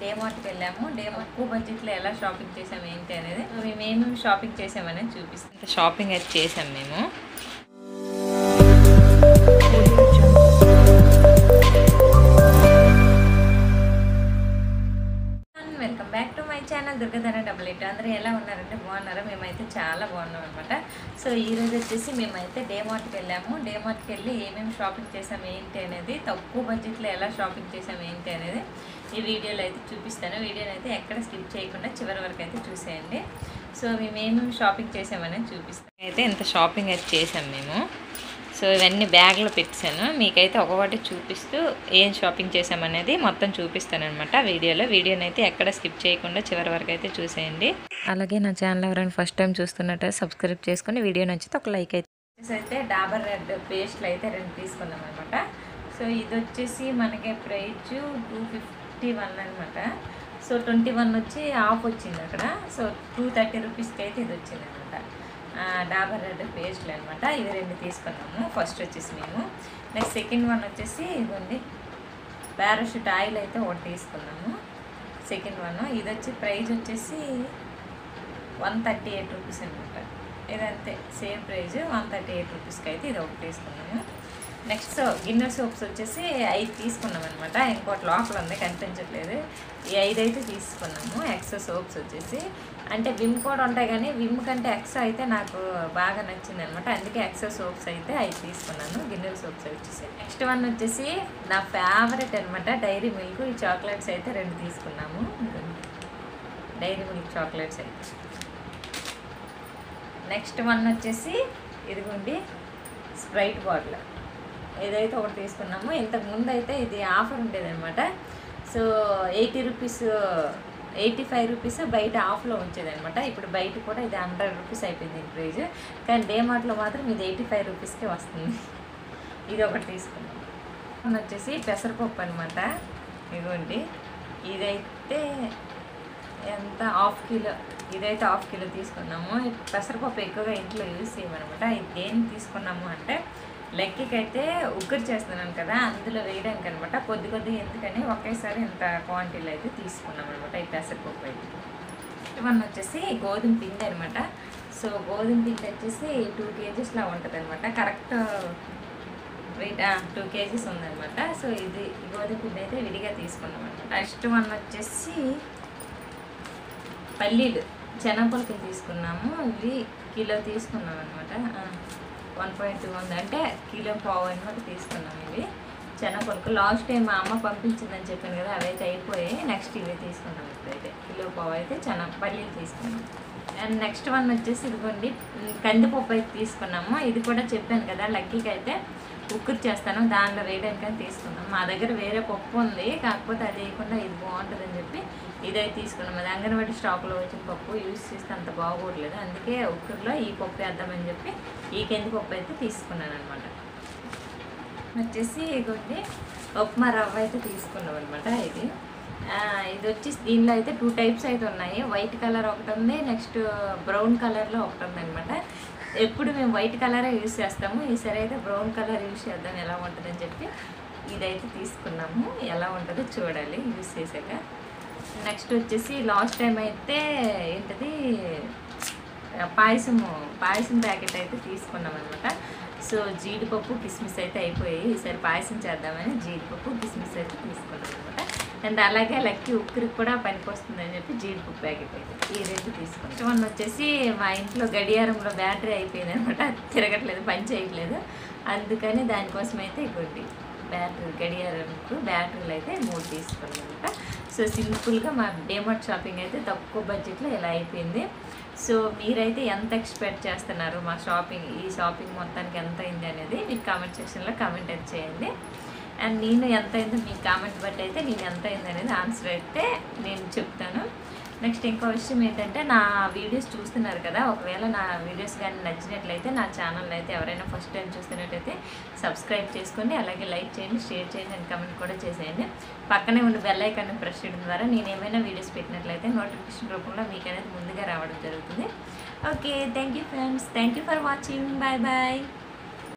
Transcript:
డేమార్ట్కి వెళ్ళాము. తక్కువ బడ్జెట్లో ఎలా షాపింగ్ చేసాము ఏంటి అనేది మేము ఏమేమి షాపింగ్ చేసామనేది చూపిస్తాం. షాపింగ్ అయితే చేసాం మేము. Welcome back to my channel Durgadhara 88. అందరూ ఎలా ఉన్నారంటే బాగున్నారా? మేమైతే చాలా బాగున్నాం అనమాట. సో ఈరోజు వచ్చేసి మేమైతే డేమార్ట్కి వెళ్ళాము. డేమార్ట్కి వెళ్ళి ఏమేమి షాపింగ్ చేసాము ఏంటి అనేది, తక్కువ బడ్జెట్లో ఎలా షాపింగ్ చేసాము ఏంటి అనేది ఈ వీడియోలో అయితే చూపిస్తాను. వీడియోని అయితే ఎక్కడ స్కిప్ చేయకుండా చివరి వరకు అయితే చూసేయండి. సో మేము ఏమేమి షాపింగ్ చేసామనేది చూపిస్తాను. అయితే ఇంత షాపింగ్ అయితే చేసాం మేము. సో ఇవన్నీ బ్యాగ్లో పెట్టాను. మీకైతే ఒకటి చూపిస్తూ ఏం షాపింగ్ చేసామనేది మొత్తం చూపిస్తాను అనమాట వీడియోని అయితే ఎక్కడ స్కిప్ చేయకుండా చివరి వరకు అయితే చూసేయండి. అలాగే నా ఛానల్ ఎవరైనా ఫస్ట్ టైం చూస్తున్నట్టు సబ్స్క్రైబ్ చేసుకుని వీడియో నచ్చితే ఒక లైక్ అయితే డాబర్ రెడ్ పేస్ట్లు అయితే 2 తీసుకున్నాం అనమాట. సో ఇది వచ్చేసి మనకి ప్రైజ్ 251 అనమాట. సో 21 వచ్చి ఆఫ్ వచ్చింది అక్కడ. సో 230 రూపీస్కి అయితే ఇది వచ్చింది అనమాట. డాబర్ రెడ్ పేస్ట్లు అనమాట. ఇవి 2 తీసుకున్నాము. ఫస్ట్ వచ్చేసి మేము నెక్స్ట్ సెకండ్ వన్ వచ్చేసి ఇదిగోండి పారాషూట్ ఆయిల్ అయితే 1 తీసుకున్నాము. సెకండ్ వన్ ఇది వచ్చి ప్రైజ్ వచ్చేసి 138 రూపీస్ అనమాట. ఇదంతే సేమ్ ప్రైజ్ 138 రూపీస్కి అయితే ఇది 1 తీసుకున్నాము. నెక్స్ట్ గిన్నె సోప్స్ వచ్చేసి 5 తీసుకున్నాం అనమాట. ఇంకోటి లోపల ఉంది కనిపించట్లేదు. ఈ 5 అయితే తీసుకున్నాము. ఎక్సో సోప్స్ వచ్చేసి అంటే విమ్ కూడా ఉంటాయి, కానీ విమ్ కంటే ఎక్సో అయితే నాకు బాగా నచ్చింది అనమాట. అందుకే ఎక్సో సోప్స్ అయితే 5 తీసుకున్నాను. గిన్నెల సోప్స్ వచ్చేసి నెక్స్ట్ వన్ వచ్చేసి నా ఫేవరెట్ అనమాట డైరీ మిల్క్. ఈ చాక్లెట్స్ అయితే 2 తీసుకున్నాము. డైరీ మిల్క్ చాక్లెట్స్ అయితే. నెక్స్ట్ వన్ వచ్చేసి ఇదిగోండి స్ప్రైట్ బాటిల్. ఇదైతే 1 తీసుకున్నాము. ఇంతకుముందు అయితే ఇది ఆఫర్ ఉండేది అనమాట. సో 80 రూపీస్ 85 రూపీస్ బయట ఆఫ్లో ఉంచేదనమాట. ఇప్పుడు బయట కూడా ఇది 100 రూపీస్ అయిపోయింది ఈ ప్రైజ్. కానీ డేమార్ట్లో మాత్రం ఇది 85 రూపీస్కే వస్తుంది. ఇది 1 తీసుకున్నాము. వచ్చేసి పెసరపప్పు అనమాట. ఇదిగోండి ఇదైతే ఎంత హాఫ్ కిలో. ఇదైతే హాఫ్ కిలో తీసుకున్నాము. పెసరపప్పు ఎక్కువగా ఇంట్లో యూజ్ చేయమనమాట. ఇది దేనికి తీసుకున్నాము అంటే లెక్కకైతే ఉక్కరు చేస్తున్నాను కదా, అందులో వేయడానికి అనమాట. కొద్దిగా ఎందుకని ఒకేసారి ఇంత క్వాంటిటీలో అయితే తీసుకున్నాం అనమాట ఈ పెసరపప్పు అయితే. వన్ వచ్చేసి గోధుమ పిండి అనమాట. సో గోధుమ పిండి వచ్చేసి 2 కేజీస్లా ఉంటుంది అనమాట. కరెక్ట్ వెయిట్ 2 కేజీస్ ఉందనమాట. సో ఇది గోధుమ పిండి అయితే విడిగా తీసుకున్నాం అనమాట. నెక్స్ట్ వన్ వచ్చేసి పల్లీలు శనగపలుకులు తీసుకున్నాము. ఇవి కిలో తీసుకున్నాం అనమాట. 1.2 ఉంది అంటే కిలో పావు అనమాట తీసుకున్నాం. ఇవి శనగపలుకు లాస్ట్ టైం మా అమ్మ పంపించిందని చెప్పాను కదా, అవైతే అయిపోయాయి. నెక్స్ట్ ఇవి తీసుకున్నాం. ఇప్పుడైతే కిలో పావు అయితే పల్లీలు తీసుకున్నాం. అండ్ నెక్స్ట్ వన్ వచ్చేసి ఇదిగోండి కందిపప్పు అయితే తీసుకున్నాము. ఇది కూడా చెప్పాను కదా లక్కీకి అయితే ఉక్కురు చేస్తాను, దానిలో వేయడానికని తీసుకున్నాం. మా దగ్గర వేరే పప్పు ఉంది, కాకపోతే అది వేయకుండా ఇది బాగుంటుందని చెప్పి ఇదైతే తీసుకున్నాం. అది అంగన్వాడీ స్టాక్లో వచ్చిన పప్పు యూజ్ చేస్తే అంత బాగోట్లేదు, అందుకే ఉక్కురులో ఈ పప్పు వేద్దామని చెప్పి ఈ కందిపప్పు అయితే తీసుకున్నాను అనమాట. వచ్చేసి ఇదిగోండి ఉప్మా రవ్వ అయితే తీసుకున్నాం అనమాట. ఇది వచ్చి దీనిలో అయితే 2 టైప్స్ అయితే ఉన్నాయి. వైట్ కలర్ ఒకటి ఉంది, నెక్స్ట్ బ్రౌన్ కలర్లో ఒకటి ఉంది అనమాట. ఎప్పుడు మేము వైట్ కలరే యూజ్ చేస్తాము, ఈసారి అయితే బ్రౌన్ కలర్ యూజ్ చేద్దాం ఎలా ఉంటుందని చెప్పి ఇదైతే తీసుకున్నాము. ఎలా ఉంటుందో చూడాలి యూజ్ చేసాక. నెక్స్ట్ వచ్చేసి లాస్ట్ టైం అయితే ఏంటది పాయసం ప్యాకెట్ అయితే తీసుకున్నాం అనమాట. సో జీడిపప్పు కిస్మిస్ అయితే అయిపోయాయి. ఈసారి పాయసం చేద్దామని జీడిపప్పు కిస్మిస్ అయితే తీసుకున్నాం అనమాట. అండ్ అలాగే లక్కీ ఉక్కరికి కూడా పనికి వస్తుందని చెప్పి జీడిపప్పు ప్యాకెట్ అయితే ఈ 2 తీసుకున్నాం. నెక్స్ట్ వన్ వచ్చేసి మా ఇంట్లో గడియారంలో బ్యాటరీ అయిపోయింది అనమాట. తిరగట్లేదు, పని చేయట్లేదు. అందుకని దానికోసం అయితే ఇవ్వండి గడియారంకు బ్యాటరీలు అయితే 3 తీసుకున్నాం అనమాట. సో సింపుల్గా మా డేమార్ట్ షాపింగ్ అయితే తక్కువ బడ్జెట్లో ఇలా అయిపోయింది. సో మీరైతే ఎంత ఎక్స్పెక్ట్ చేస్తున్నారు మా ఈ షాపింగ్ మొత్తానికి ఎంత అయింది అనేది మీకు కామెంట్ సెక్షన్లో కామెంట్ అయితే చేయండి. అండ్ నేను ఎంత అయిందో మీ కామెంట్ బట్టి అయితే నేను ఎంత అయింది అనేది ఆన్సర్ అయితే నేను చెప్తాను. నెక్స్ట్ ఇంకో విషయం ఏంటంటే నా వీడియోస్ చూస్తున్నారు కదా, ఒకవేళ నా వీడియోస్ కానీ నచ్చినట్లయితే నా ఛానల్ అయితే ఎవరైనా ఫస్ట్ టైం చూస్తున్నట్టయితే సబ్స్క్రైబ్ చేసుకోండి. అలాగే లైక్ చేయండి, షేర్ చేయండి అండ్ కామెంట్ కూడా చేసేయండి. పక్కనే ఉన్న బెల్ ఐకాన్ ప్రెస్ చేయడం ద్వారా నేను ఏమైనా వీడియోస్ పెట్టినట్లయితే నోటిఫికేషన్ రూపంలో మీకు అనేది ముందుగా రావడం జరుగుతుంది. Okay, thank you friends, thank you for watching. Bye bye.